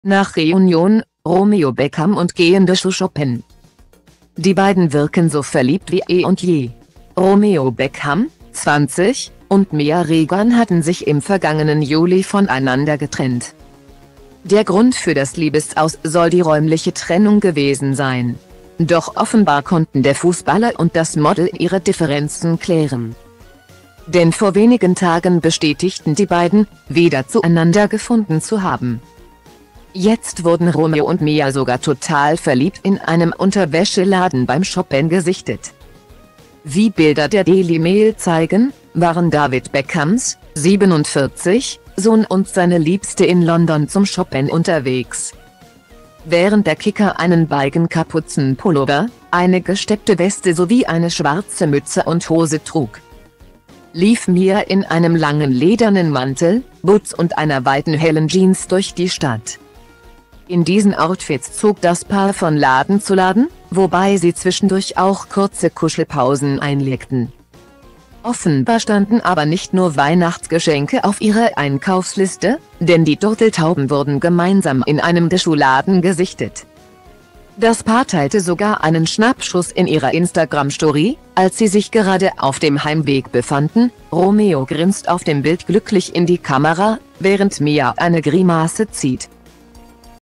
Nach Reunion, Romeo Beckham und gehende Shoppen. Die beiden wirken so verliebt wie eh und je. Romeo Beckham, 20, und Mia Regan hatten sich im vergangenen Juli voneinander getrennt. Der Grund für das Liebesaus soll die räumliche Trennung gewesen sein. Doch offenbar konnten der Fußballer und das Model ihre Differenzen klären. Denn vor wenigen Tagen bestätigten die beiden, wieder zueinander gefunden zu haben. Jetzt wurden Romeo und Mia sogar total verliebt in einem Unterwäscheladen beim Shoppen gesichtet. Wie Bilder der Daily Mail zeigen, waren David Beckhams, 47, Sohn und seine Liebste in London zum Shoppen unterwegs. Während der Kicker einen Balkenkapuzenpullover, eine gesteppte Weste sowie eine schwarze Mütze und Hose trug, lief Mia in einem langen ledernen Mantel, Boots und einer weiten hellen Jeans durch die Stadt. In diesen Outfits zog das Paar von Laden zu Laden, wobei sie zwischendurch auch kurze Kuschelpausen einlegten. Offenbar standen aber nicht nur Weihnachtsgeschenke auf ihrer Einkaufsliste, denn die Turteltauben wurden gemeinsam in einem Schuhladen gesichtet. Das Paar teilte sogar einen Schnappschuss in ihrer Instagram-Story, als sie sich gerade auf dem Heimweg befanden. Romeo grinst auf dem Bild glücklich in die Kamera, während Mia eine Grimasse zieht.